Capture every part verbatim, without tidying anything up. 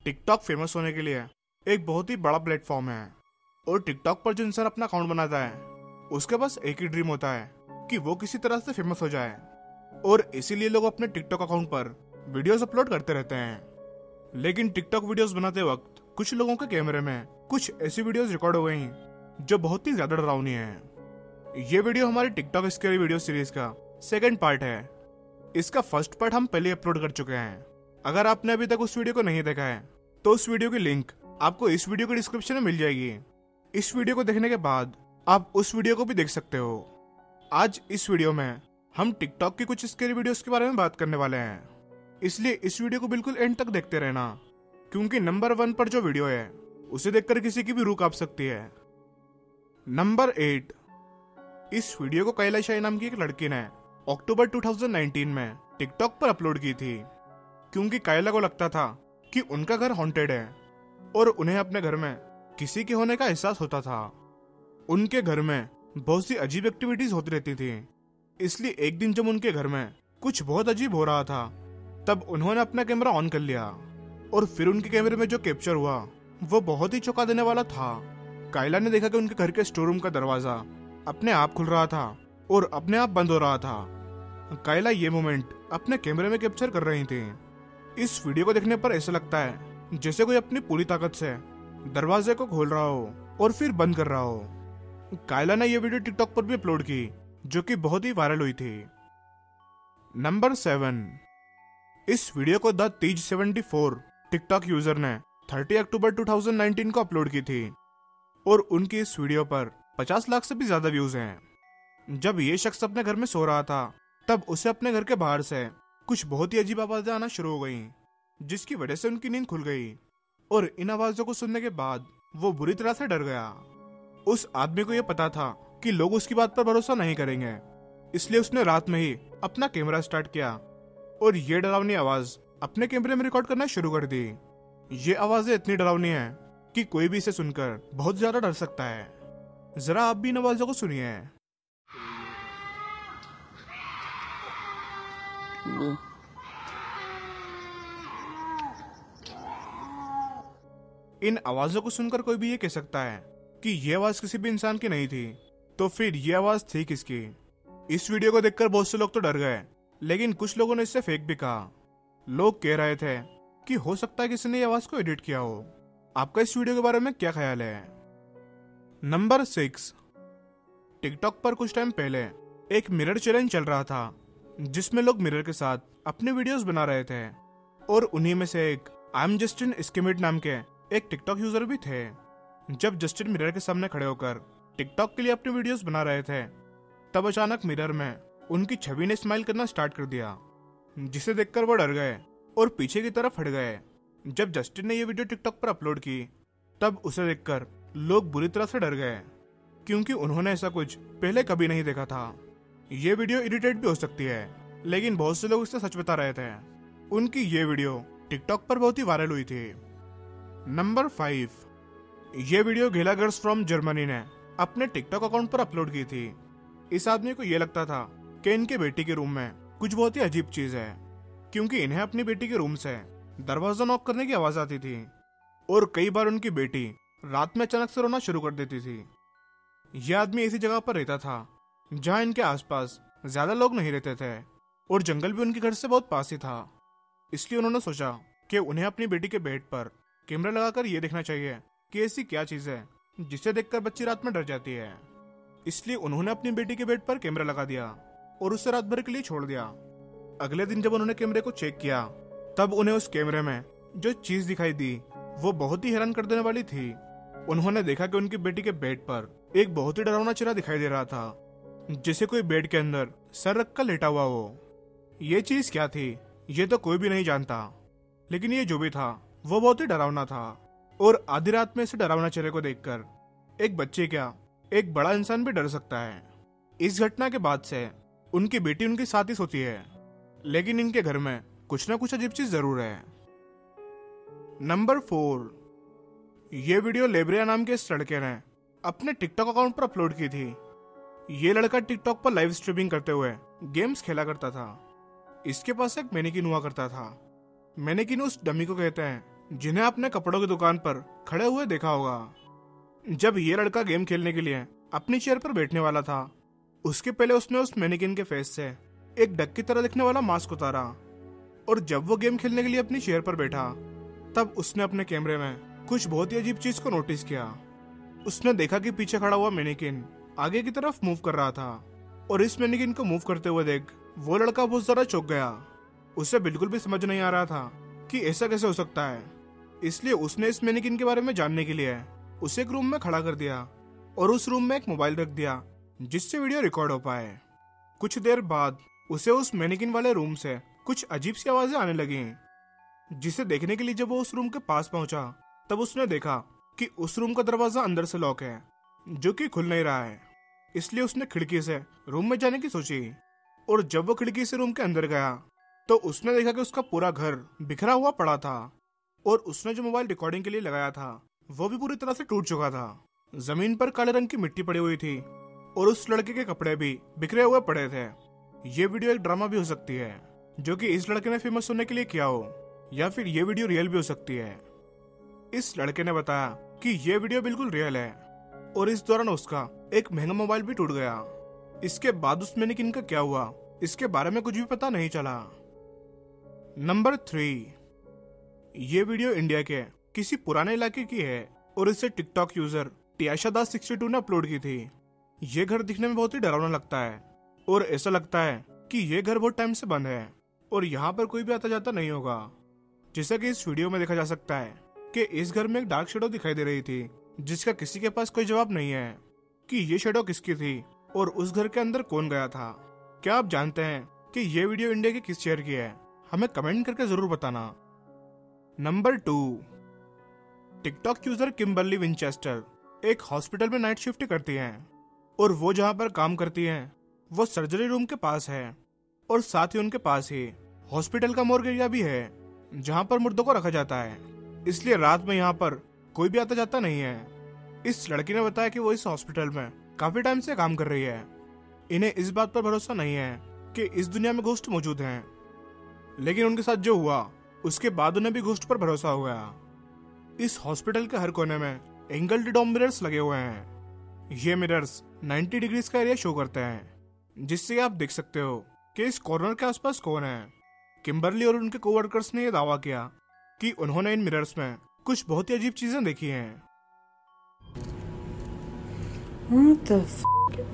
TikTok famous होने के लिए एक बहुत ही बड़ा प्लेटफॉर्म है और टिकटॉक पर जो इंसान अपना अकाउंट बनाता है उसके पास एक ही ड्रीम होता है कि वो किसी तरह से फेमस हो जाए और इसीलिए लोग अपने टिकटॉक अकाउंट पर वीडियोस अपलोड करते रहते हैं। लेकिन टिकटॉक वीडियोस बनाते वक्त कुछ लोगों के कैमरे में कुछ ऐसी वीडियोस रिकॉर्ड हो गई जो बहुत ही ज्यादा डरावनी है। ये वीडियो हमारी टिकटॉक स्कैरी वीडियो सीरीज का सेकंड पार्ट है। इसका फर्स्ट पार्ट हम पहले अपलोड कर चुके हैं। अगर आपने अभी तक उस वीडियो को नहीं देखा है तो उस वीडियो की लिंक आपको इस वीडियो के डिस्क्रिप्शन में मिल जाएगी। इस वीडियो को देखने के बाद आप उस वीडियो को भी देख सकते हो। आज इस वीडियो में हम टिकटॉक की कुछ स्कैरी वीडियोस के बारे में बात करने वाले हैं, इसलिए इस वीडियो को बिल्कुल एंड तक देखते रहना, क्योंकि नंबर वन पर जो वीडियो है उसे देखकर किसी की भी रूह कांप सकती है। Number eight. इस वीडियो को कैला शाही नाम की एक लड़की ने अक्टूबर दो हज़ार उन्नीस में टिकटॉक पर अपलोड की थी, क्योंकि कायला को लगता था कि उनका घर हॉन्टेड है और उन्हें अपने घर में किसी के होने का एहसास होता था। उनके घर में बहुत सी अजीब एक्टिविटीज होती रहती थी, इसलिए एक दिन जब उनके घर में कुछ बहुत अजीब हो रहा था तब उन्होंने अपना कैमरा ऑन कर लिया और फिर उनके कैमरे में जो कैप्चर हुआ वो बहुत ही चौंका देने वाला था। कायला ने देखा कि उनके घर के स्टोर रूम का दरवाजा अपने आप खुल रहा था और अपने आप बंद हो रहा था। कायला ये मोमेंट अपने कैमरे में कैप्चर कर रही थी। इस वीडियो को देखने पर ऐसा लगता है जैसे कोई अपनी पूरी ताकत से दरवाजे को खोल रहा हो और फिर बंद कर रहा हो। कायला ने यह वीडियो टिकटॉक पर भी अपलोड की, जो कि बहुत ही वायरल हुई थी। Number seven. इस वीडियो को the tease seventy four TikTok user ने तीस अक्टूबर दो हज़ार उन्नीस को अपलोड की थी और उनकी इस वीडियो पर पचास लाख से भी ज्यादा व्यूज हैं। जब ये शख्स अपने घर में सो रहा था तब उसे अपने घर के बाहर से कुछ बहुत ही अजीब आवाजें आना शुरू हो गईं, जिसकी वजह से उनकी नींद खुल गई और इन आवाजों को सुनने के बाद वो बुरी तरह से डर गया। उस आदमी को यह पता था कि लोग उसकी बात पर भरोसा नहीं करेंगे, इसलिए उसने रात में ही अपना कैमरा स्टार्ट किया और ये डरावनी आवाज अपने कैमरे में रिकॉर्ड करना शुरू कर दी। ये आवाजें इतनी डरावनी है कि कोई भी इसे सुनकर बहुत ज्यादा डर सकता है। जरा आप भी इन आवाजों को सुनिए। इन आवाजों को सुनकर कोई भी ये कह सकता है कि ये आवाज किसी भी इंसान की नहीं थी, तो फिर ये आवाज थी किसकी? इस वीडियो को देखकर बहुत से लोग तो डर गए, लेकिन कुछ लोगों ने इससे फेक भी कहा। लोग कह रहे थे कि हो सकता है किसी ने ये आवाज को एडिट किया हो। आपका इस वीडियो के बारे में क्या ख्याल है? Number six. टिकटॉक पर कुछ टाइम पहले एक मिरर चैलेंज चल रहा था, जिसमें लोग मिरर के साथ अपने वीडियोस बना रहे थे और उन्हीं में से एक आई एम जस्टिन स्किमिड नाम के एक टिकटॉक यूजर भी थे। जब जस्टिन मिरर के सामने खड़े होकर टिकटॉक के लिए अपने वीडियोस बना रहे थे तब अचानक मिरर में उनकी छवि ने स्माइल करना स्टार्ट कर दिया, जिसे देखकर वो डर गए और पीछे की तरफ हट गए। जब जस्टिन ने यह वीडियो टिकटॉक पर अपलोड की तब उसे देखकर लोग बुरी तरह से डर गए, क्योंकि उन्होंने ऐसा कुछ पहले कभी नहीं देखा था। ये वीडियो एडिटेड भी हो सकती है, लेकिन बहुत से लोग इससे सच बता रहे थे। उनकी ये वीडियो टिकटॉक पर बहुत ही वायरल हुई थी। Number five. ये video Gayla girls from Germany ने अपने टिकटॉक अकाउंट पर अपलोड की थी। इस आदमी को यह लगता था कि इनके बेटी के रूम में कुछ बहुत ही अजीब चीज है, क्योंकि इन्हें अपनी बेटी के रूम से दरवाजा नॉक करने की आवाज आती थी और कई बार उनकी बेटी रात में अचानक से रोना शुरू कर देती थी। यह आदमी ऐसी जगह पर रहता था जहां इनके आसपास ज्यादा लोग नहीं रहते थे और जंगल भी उनके घर से बहुत पास ही था। इसलिए उन्होंने सोचा कि उन्हें अपनी बेटी के बेड पर कैमरा लगाकर यह देखना चाहिए कि ऐसी क्या चीज है जिसे देखकर बच्ची रात में डर जाती है। इसलिए उन्होंने अपनी बेटी के बेड पर कैमरा लगा दिया और उसे रात भर के लिए छोड़ दिया। अगले दिन जब उन्होंने कैमरे को चेक किया तब उन्हें उस कैमरे में जो चीज दिखाई दी वो बहुत ही हैरान कर देने वाली थी। उन्होंने देखा कि उनकी बेटी के बेड पर एक बहुत ही डरावना चेहरा दिखाई दे रहा था, जैसे कोई बेड के अंदर सर रखकर लेटा हुआ हो। ये चीज क्या थी ये तो कोई भी नहीं जानता, लेकिन ये जो भी था वो बहुत ही डरावना था। और आधी रात में इस डरावना चेहरे को देखकर एक बच्चे क्या एक बड़ा इंसान भी डर सकता है। इस घटना के बाद से उनकी बेटी उनके साथ ही सोती है, लेकिन इनके घर में कुछ ना कुछ अजीब चीज जरूर है। Number four. ये वीडियो लेब्रिया नाम के इस लड़के ने अपने टिकटॉक अकाउंट पर अपलोड की थी। ये लड़का टिकटॉक पर लाइव स्ट्रीमिंग करते हुए गेम्स खेला करता था। इसके पास एक मैनेकिन हुआ करता था। मैनेकिन उस डमी को कहते हैं जिन्हें आपने कपड़ों की दुकान पर खड़े हुए देखा होगा। जब ये लड़का गेम खेलने के लिए अपनी चेयर पर बैठने वाला था, उसके पहले उसने उस मैनिकिन के फेस से एक डक की तरह दिखने वाला मास्क उतारा, और जब वो गेम खेलने के लिए अपनी चेयर पर बैठा, तब उसने अपने कैमरे में कुछ बहुत ही अजीब चीज को नोटिस किया। उसने देखा कि पीछे खड़ा हुआ मैनिकिन आगे की तरफ मूव कर रहा था, और इस मैनिकिन को मूव करते हुए देख वो लड़का बहुत ज्यादा चौंक गया। उसे बिल्कुल भी समझ नहीं आ रहा था कि ऐसा कैसे हो सकता है। इसलिए उसने इस मैनिकिन के बारे में जानने के लिए उसे एक रूम में खड़ा कर दिया, और उस रूम में एक मोबाइल रख दिया जिससे वीडियो रिकॉर्ड हो पाए। कुछ देर बाद उसे उस मैनिकिन वाले रूम से कुछ अजीब सी आवाजें आने लगी, जिसे देखने के लिए जब वो उस रूम के पास पहुंचा, तब उसने देखा कि उस रूम का दरवाजा अंदर से लॉक है, जो कि खुल नहीं रहा है। इसलिए उसने खिड़की से रूम में जाने की सोची, और जब वो खिड़की से रूम के अंदर गया तो उसने देखा कि उसका पूरा घर बिखरा हुआ पड़ा था, और उसने जो मोबाइल रिकॉर्डिंग के लिए लगाया था वो भी पूरी तरह से टूट चुका था। जमीन पर काले रंग की मिट्टी पड़ी हुई थी, और उस लड़के के कपड़े भी बिखरे हुए पड़े थे। ये वीडियो एक ड्रामा भी हो सकती है, जो कि इस लड़के ने फेमस होने के लिए किया हो, या फिर ये वीडियो रियल भी हो सकती है। इस लड़के ने बताया कि ये वीडियो बिल्कुल रियल है, और इस दौरान उसका एक महंगा मोबाइल भी टूट गया। इसके बाद उस मैनिकिन का क्या हुआ, इसके बारे में कुछ भी पता नहीं चला। नंबर थ्री, ये वीडियो इंडिया के किसी पुराने इलाके की है, और इसे TikTok user Tiasha Das sixty two ने अपलोड की थी। ये घर दिखने में बहुत ही डरावना लगता है, और ऐसा लगता है कि ये घर बहुत टाइम से बंद है, और यहाँ पर कोई भी आता जाता नहीं होगा। जैसा कि इस वीडियो में देखा जा सकता है कि इस घर में एक डार्क शेडो दिखाई दे रही थी, जिसका किसी के पास कोई जवाब नहीं है कि ये शेडो किसकी थी और उस घर के अंदर कौन गया था। क्या आप जानते हैं कि ये वीडियो इंडिया के किस शहर की है? हमें कमेंट करके जरूर बताना। Number two, TikTok user Kimberly Winchester एक हॉस्पिटल में नाइट शिफ्ट करती हैं, और वो जहाँ पर काम करती हैं वो सर्जरी रूम के पास है, और साथ ही उनके पास ही हॉस्पिटल का मोर्ग एरिया भी है, जहाँ पर मुर्दों को रखा जाता है। इसलिए रात में यहाँ पर कोई भी आता जाता नहीं है। इस लड़की ने बताया कि वो इस हॉस्पिटल में काफी टाइम से काम कर रही है। इन्हें इस बात पर भरोसा नहीं है कि इस दुनिया में घोस्ट मौजूद हैं, लेकिन उनके साथ जो हुआ उसके बाद उन्हें भी घोस्ट पर भरोसा हो गया। इस हॉस्पिटल के हर कोने में एंगल डोम मिरर्स लगे हुए हैं। ये मिरर्स नब्बे डिग्रीज का एरिया शो करते हैं, जिससे आप देख सकते हो कि इस कॉर्नर के आसपास कौन है। किम्बरली और उनके कोवर्कर्स ने यह दावा किया कि उन्होंने इन मिरर्स में कुछ बहुत ही अजीब चीजें देखी हैं। What the f***?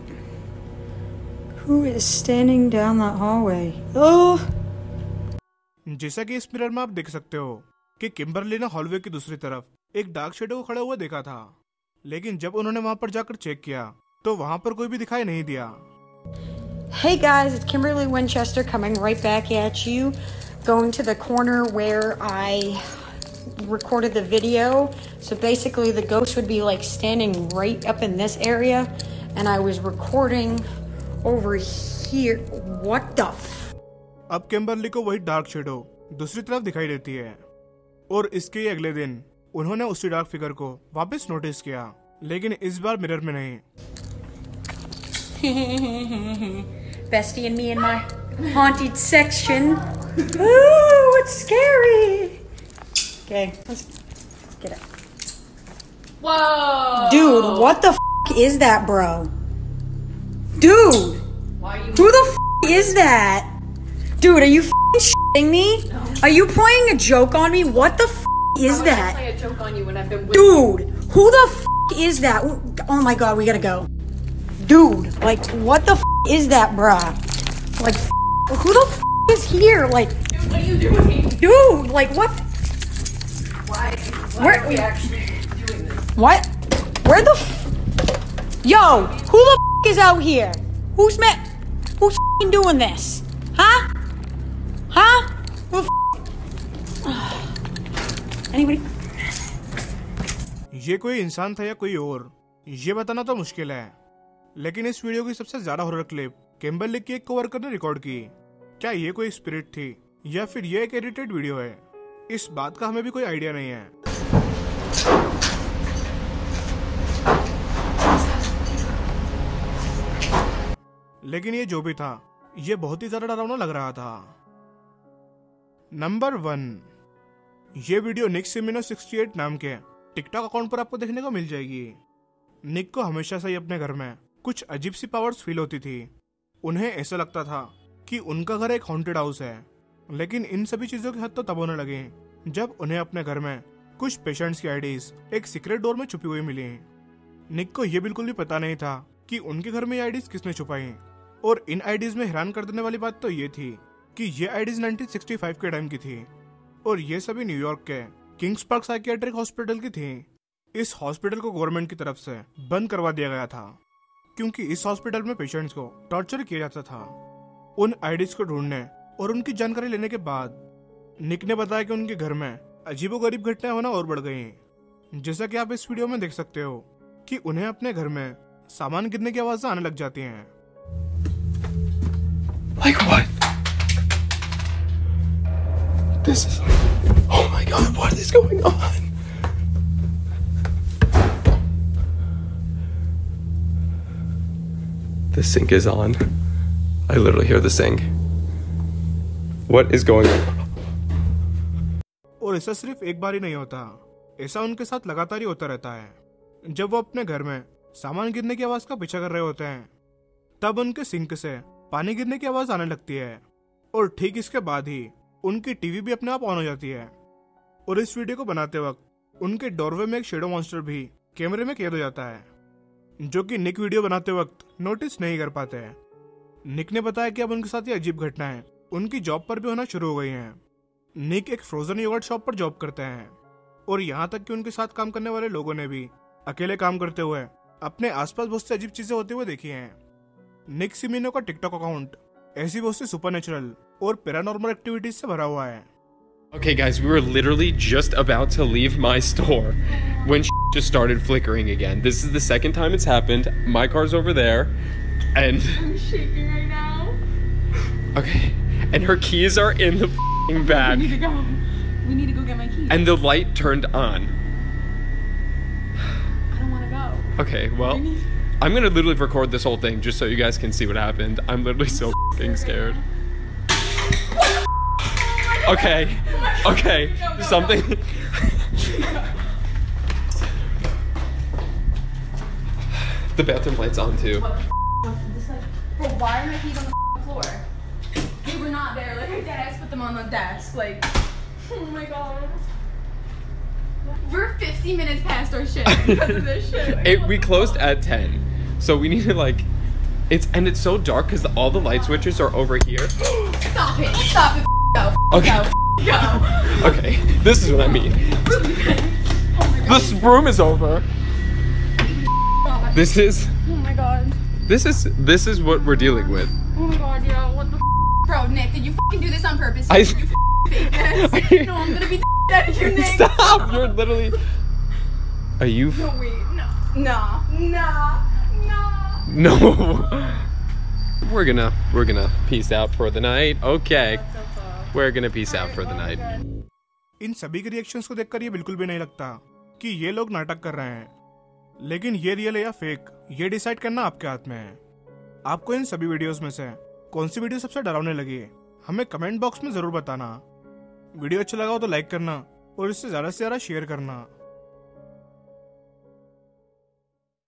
Who is standing down that hallway? Oh! जैसा कि इस मिरर में आप देख सकते हो कि किम्बरली ने हॉलवे की दूसरी तरफ एक डार्क शेडो को खड़ा हुआ देखा था, लेकिन जब उन्होंने वहां पर जाकर चेक किया तो वहां पर कोई भी दिखाई नहीं दिया। Hey guys, it's Kimberly Winchester coming right back at you, going to the corner where I recorded the video. So basically the ghost would be like standing right up in this area, and I was recording over here. What the f- अब Kimberly को वही dark shadow दूसरी तरफ दिखाई देती है, और इसके ही अगले दिन उन्होंने उसी डार्क फिगर को वापस नोटिस किया, लेकिन इस बार मिरर में नहीं। Bestie and me in my haunted section. Ooh, it's scary. Okay, let's, let's get it. Whoa! Dude, what the f*** is that, bro? Dude! Why are you? Who the f*** is that? Dude, are you f***ing shitting me? No. Are you playing a joke on me? What the f*** is Why would I that? play a joke on you when I've been with Dude, who the f*** is that? Oh my god, we gotta go. Dude, like, what the f*** is that, bruh? Like, f- who the f*** is here? Like, Dude, what are you doing? dude, like, what? Why? Why Where- are we actually doing this? What? Where the f- Yo, who the f- is out here? Who's met? Who's f***ing doing this? Huh? Huh? Who the f- Anybody? ये कोई इंसान था या कोई और, ये बताना तो मुश्किल है, लेकिन इस वीडियो की सबसे ज्यादा हॉरर क्लिप किम्बरली की एक कोवर्कर ने रिकॉर्ड की। क्या ये कोई स्पिरिट थी या फिर ये एक एडिटेड वीडियो है, इस बात का हमें भी कोई आइडिया नहीं है। लेकिन ये जो भी था, ये बहुत ही ज्यादा डरावना लग रहा था। नंबर वन, ये video Nick Cimino sixty eight नाम के टिकटॉक अकाउंट पर आपको देखने को मिल जाएगी। निक को हमेशा से ही अपने घर में कुछ अजीब सी पावर्स फील होती थी। उन्हें ऐसा लगता था कि उनका घर एक हॉन्टेड हाउस है, लेकिन इन सभी चीजों की हद तो तब होने लगी जब उन्हें अपने घर में कुछ पेशेंट्स की आईडीज एक सीक्रेट डोर में छुपी हुई मिली। निक को यह बिल्कुल भी पता नहीं था कि उनके घर में ये आईडीज किसने छुपाई, और इन आईडीज में हैरान कर देने वाली बात तो ये थी कि ये आईडीज नाइनटीन सिक्सटी फाइव के टाइम की थी, और ये सभी न्यूयॉर्क के किंग्स पार्क साइकियाट्रिक हॉस्पिटल की थी। इस हॉस्पिटल को गवर्नमेंट की तरफ से बंद करवा दिया गया था, क्योंकि इस हॉस्पिटल में पेशेंट्स को टॉर्चर किया जाता था। उन आईडीज को ढूंढने और उनकी जानकारी लेने के बाद निक ने बताया कि उनके घर में अजीबोगरीब घटनाएं होना और बढ़ गई। जैसा कि आप इस वीडियो में देख सकते हो कि उन्हें अपने घर में सामान गिरने की आवाजें आने लग जाती हैं। Like what? This is... Oh my god, what is going on? The sink is on. I literally hear the sink. What is going on? और ऐसा सिर्फ एक बार ही नहीं होता, ऐसा उनके साथ लगातार ही होता रहता है। जब वो अपने घर में सामान गिरने की आवाज का पीछा कर रहे होते हैं, तब उनके सिंक से पानी गिरने की आवाज आने लगती है, और ठीक इसके बाद ही उनकी टीवी भी अपने आप ऑन हो जाती है। और इस वीडियो को बनाते वक्त उनके डोरवे में एक शेडो मॉन्स्टर भी कैमरे में कैद हो जाता है, जो कि निक वीडियो बनाते वक्त नोटिस नहीं कर पाते हैं। निक ने बताया कि अब उनके साथ ये अजीब घटनाएं उनकी जॉब पर भी होना शुरू हो गई हैं। निक एक फ्रोजन योगर्ट शॉप पर जॉब करते हैं, और यहाँ तक कि उनके साथ काम करने वाले लोगों ने भी अकेले काम करते हुए अपने आसपास बहुत सी अजीब चीजें होते हुए देखी हैं। निक सिमिनो का टिकटॉक अकाउंट ऐसी बहुत सी सुपरनेचुरल और पैरानॉर्मल एक्टिविटीज से भरा हुआ है। Okay guys, we were literally just about to leave my store when just started flickering again. This is the second time it's happened. My car's over there and I'm shaking right now. okay, and her keys are in the f***ing bag. We need to go. We need to go get my keys. And the light turned on. I don't want to go. Okay, well, I'm gonna literally record this whole thing just so you guys can see what happened. I'm literally so f***ing scared. Okay, okay, something. The bathroom light's on too. What the f*** this like? Bro, why are my keys on the f***ing floor? They were not there. Like I dead ass put them on the desk. Like, oh my god. We're fifty minutes past our shift because of this shit. It, we closed at ten, so we need to like. It's and it's so dark because all the light switches are over here. Stop it! Stop it! Go! Okay. Go! Go! Okay, this is what I mean. Oh my god! This room is over. God. This is. Oh my god! This is this is what we're dealing with. Oh my god, yo, what the f***? Bro, Nick, did you f***ing do this on purpose? I- Did you f***ing fake this? No, I'm gonna beat the out of you, Nick. Stop! You're literally. Are you? No, wait, no. Nah, nah, nah. No. We're gonna we're gonna peace out for the night. Okay. We're gonna peace out for the night. इन सभी के reactions को देखकर ये बिल्कुल भी नहीं लगता कि ये लोग नाटक कर रहे हैं, लेकिन ये रियल है या फेक, ये डिसाइड करना आपके हाथ में है। आपको इन सभी वीडियोस में से कौन सी वीडियो सबसे डरावने लगी, हमें कमेंट बॉक्स में जरूर बताना। वीडियो अच्छा लगा हो तो लाइक करना और इससे ज्यादा से ज्यादा शेयर करना।